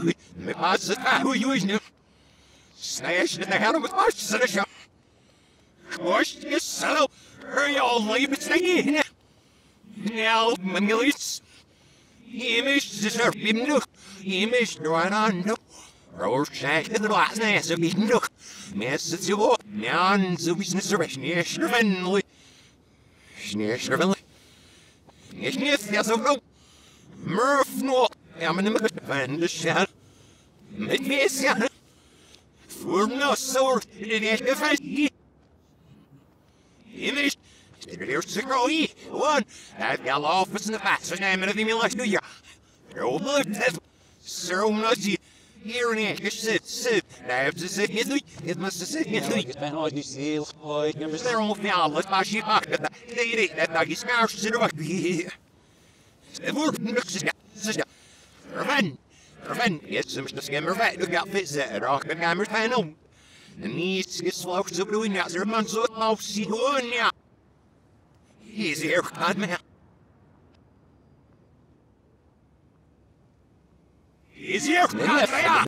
Me pas het hoe je is nu. Snash in de helm met was de show. Kost je zo. Hurry all leave it again. Now, Manglis. Image deserve him no. Image no on no. Rorschach in the last nest of him no. Message you all. Now, the business of Schneervenly. Schneervenly. Schneervenly. So, Murph no. I'm in the van the shot. Medvesia. For no sword. It is the fancy. Image. There's a growing one. I've got office in the past, and I'm in the last year. No blood, so much here in the sit. I have to sit here. It must sit here. It's been all these seals. They're all now. Let's buy she pocket. They eat that doggy scarf. Sit up here. Revenge. It's some skimmer fat. Look out, fits that. Rock and gammer's panel. The knees get slow to blue now. They're months of mouth. See one now. He's here, God, man. He's here, God, man.